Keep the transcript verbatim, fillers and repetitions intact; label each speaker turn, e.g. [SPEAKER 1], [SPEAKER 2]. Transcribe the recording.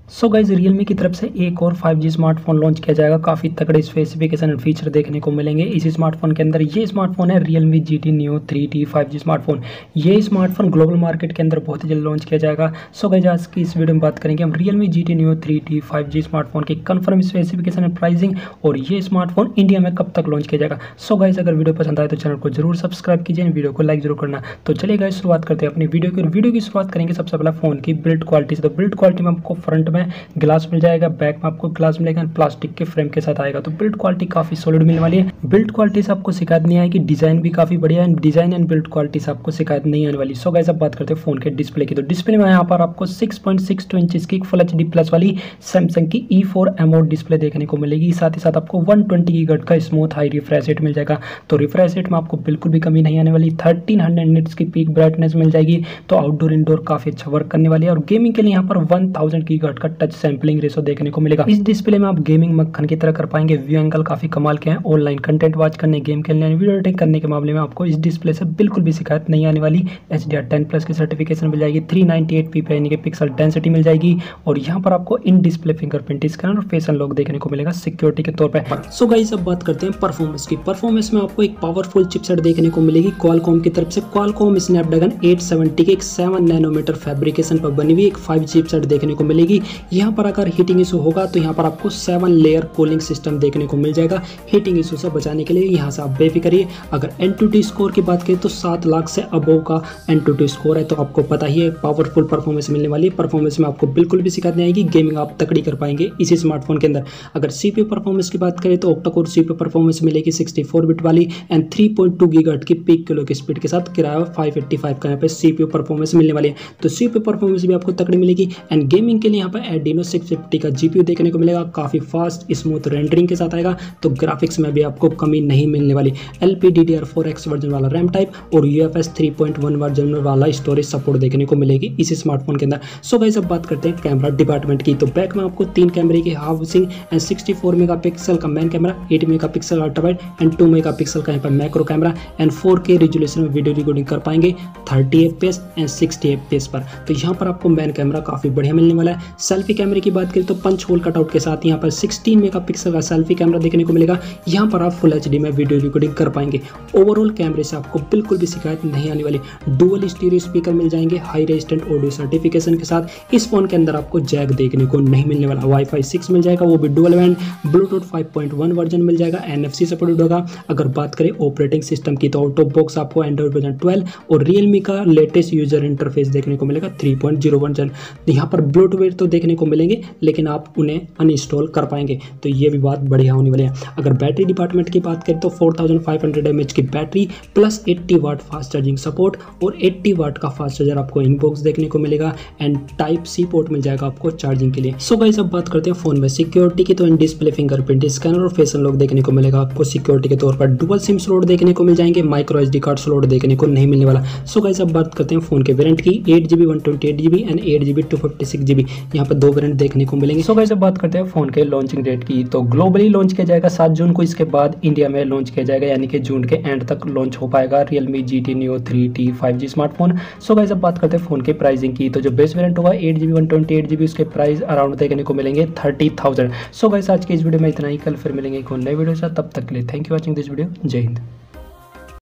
[SPEAKER 1] So guys Realme की तरफ से एक और फाइव जी स्मार्टफोन लॉन्च किया जाएगा। काफ़ी तगड़े स्पेसिफिकेशन और फीचर देखने को मिलेंगे इस स्मार्टफोन के अंदर। ये स्मार्टफोन है realme G T new three T five G smartphone. ये स्मार्टफोन ग्लोबल मार्केट के अंदर बहुत ही जल्द लॉन्च किया जाएगा। सो गाइज आज की इस वीडियो में बात करेंगे हम realme G T new three T five G smartphone की कंफर्म स्पेसिफिकेशन एंड प्राइसिंग और ये स्मार्टफोन इंडिया में कब तक लॉन्च किया जाएगा। सो गाइज अगर वीडियो पसंद आए तो चैनल को जरूर सब्सक्राइब कीजिए, वीडियो को लाइक जरूर करना। तो चलिए गाइज शुरुआत करते हैं अपनी वीडियो की। वीडियो की शुरुआत करेंगे सबसे पहले फोन की बिल्ड क्वालिटी से। तो बिल्ड क्वालिटी में आपको फ्रंट में ग्लास मिल जाएगा, बैक में आपको ग्लास मिलेगा, प्लास्टिक के फ्रेम के साथ आएगा। तो बिल्ड क्वालिटी काफी सॉलिड मिलने वाली है। बिल्ड क्वालिटी से आपको शिकायत नहीं आएगी, डिजाइन भी काफी बढ़िया है। डिजाइन एंड बिल्ड क्वालिटी से आपको शिकायत नहीं आने वाली। सो गाइस अब बात करते हैं फोन के डिस्प्ले की। तो डिस्प्ले में यहाँ पर आपको six point six two inch की फुल एच डी प्लस वाली सैमसंग की ई फोर एमोलेड डिस्प्ले देखने को मिलेगी। साथ ही साथ आपको वन ट्वेंटी हर्ट्ज का स्मूथ हाई रिफ्रेश रेट मिल जाएगा। तो रिफ्रेश रेट में आपको बिल्कुल भी कमी नहीं आने वाली। थर्टीन हंड्रेड निट्स की पीक ब्राइटनेस मिल जाएगी। तो आउटडोर इंडोर काफी अच्छा वर्क करने वाली है। और गेमिंग के लिए यहाँ पर वन थाउजेंड की हर्ट्ज का टच सैंपलिंग रेशो देखने को मिलेगा। इस डिस्प्ले में आप गेमिंग मक्खन की तरह कर पाएंगे। व्यू एंगल काफी कमाल के हैं। ऑनलाइन कंटेंट वॉच करने, गेम खेलने, वीडियो एडिटिंग करने के मामले में आपको इस डिस्प्ले से बिल्कुल भी शिकायत नहीं आने वाली। H D R ten plus की सर्टिफिकेशन मिल जाएगी। थ्री नाइनटी एट पी यानी कि पिक्सल डेंसिटी मिल जाएगी। और यहाँ पर आपको इन डिस्प्ले फिंगरप्रिंट स्कैनर और फेस अनलॉक देखने को मिलेगा सिक्योरिटी के तौर पर। सो गाइस अब बात करते हैं परफॉर्मेंस की। परफॉर्मेंस में आपको एक पावरफुल चिपसेट देखने को मिलेगी क्वालकॉम की तरफ से। क्वालकॉम स्नैपड्रैगन एट सेवेंटी के एक सेवन नैनोमीटर फैब्रिकेशन पर बनी हुई एक फाइव जी चिपसेट देखने को मिलेगी। यहाँ पर अगर हीटिंग इशू होगा तो यहाँ पर आपको सेवन लेयर कूलिंग सिस्टम देखने को मिल जाएगा हीटिंग इशू से बचाने के लिए। यहाँ से आप बेफिक्र करिए। अगर एंटूटी स्कोर की बात करें तो सात लाख से अबोव का एंटूटी स्कोर है। तो आपको पता ही है पावरफुल परफॉर्मेंस मिलने वाली है। परफॉर्मेंस में आपको बिल्कुल भी शिकायत नहीं आएगी। गेमिंग आप तकड़ी कर पाएंगे इसी स्मार्टफोन के अंदर। अगर सीपीयू परफॉर्मेंस की बात करें तो ऑक्टा कोर सीपीयू परफॉर्मेंस मिलेगी सिक्सटी फोर बिट वाली and three point two gigahertz की पीक किलो की स्पीड के साथ। किराया फाइव एट्टी फाइव का यहाँ पे सीपीयू परफॉर्मेंस मिलने वाली है। तो सीपीयू परफॉर्मेंस भी आपको तकड़ी मिलेगी। एंड गेमिंग के लिए यहाँ पर एडिनो सिक्स फिफ्टी का जीपीयू देखने को मिलेगा। काफी फास्ट स्मूथ रेंडरिंग के साथ आएगा। तो ग्राफिक्स में भी आपको कमी नहीं मिलने वाली। L P D D R four X version वाला रैम टाइप और U F S three point one version वाला स्टोरेज सपोर्ट देखने को मिलेगी इस स्मार्टफोन के अंदर। सो गाइस अब बात करते हैं कैमरा डिपार्टमेंट की। तो बैक में आपको तीन कैमरे की housing and sixty four megapixel का main camera, eight megapixel ultrawide and two megapixel का यहाँ पर macro camera and four K resolution में वीडियो रिकॉर्डिंग कर पाएंगे thirty F P S and sixty F P S पर। तो यहाँ पर आपको मेन कैमरा काफी बढ़िया मिलने वाला है। सेल्फी कैमरे की बात करें तो पंच होल कटआउट के साथ यहाँ पर सिक्सटीन मेगापिक्सल का सेल्फी कैमरा देखने को मिलेगा। यहाँ पर आप फुल एचडी में वीडियो रिकॉर्डिंग कर पाएंगे। ओवरऑल कैमरे से आपको बिल्कुल भी शिकायत नहीं आने वाली। डुअल स्टीरियो स्पीकर मिल जाएंगे हाई रेजिस्टेंट ऑडियो सर्टिफिकेशन के साथ। इस फोन के अंदर आपको जैक देखने को नहीं मिलने वाला। वाईफाई सिक्स मिल जाएगा, वो भी dual band. Bluetooth five point one version मिल जाएगा, एनएफसी सपोर्टेड होगा। अगर बात करें ऑपरेटिंग सिस्टम की तो आउट ऑफ बॉक्स आपको एंड्रॉइड वर्जन ट्वेल्व और रियलमी का लेटेस्ट यूजर इंटरफेस देखने को मिलेगा थ्री पॉइंट ज़ीरो वर्जन। यहाँ पर ब्लूटूथ तो देखने को मिलेंगे लेकिन आप उन्हें अनइंस्टॉल कर पाएंगे। तो ये भी बात बढ़िया होने वाली है। अगर बैटरी डिपार्टमेंट की बात करें तो four thousand five hundred MH की battery plus eighty watt fast charging support और एट्टी वाट का फास्ट चार्जर आपको इनबॉक्स देखने को मिलेगा एंड टाइप सी पोर्ट मिल जाएगा आपको चार्जिंग के लिए। सो गाइस अब बात करते हैं फोन में सिक्योरिटी की। तो इन डिस्प्ले फिंगरप्रिंट स्कैनर और फेस अनलॉक देखने को मिलेगा आपको सिक्योरिटी के तौर पर। डुअल सिम स्लॉट देखने को मिल जाएंगे, माइक्रो एसडी कार्ड स्लॉट देखने को नहीं मिलने वाला। सो गाइस अब बात करते हैं फोन के वेरिएंट की। Eight GB one twenty eight GB and eight GB two fifty six GB यहाँ पर दो वेरिएंट देखने को मिलेंगे। सो गाइस अब बात करते हैं फोन के लॉन्चिंग डेट की। तो ग्लोबली लॉन्च किया जाएगा सात जून को। इसके बाद इंडिया में लॉन्च किया जाएगा यानी कि जून के एंड तक लॉन्च हो पाएगा Realme G T new three T five G smartphone. So guys अब बात करते हैं फोन के प्राइसिंग की। तो जो बेस वेरिएंट होगा eight GB one twenty eight GB उसके प्राइस अराउंड देखने को मिलेंगे थर्टी थाउजेंड। सो गाइस आज की इस वीडियो में इतना ही। कल फिर मिलेंगे एक नए वीडियो से। तब तक के लिए thank you watching this video. जय हिंद।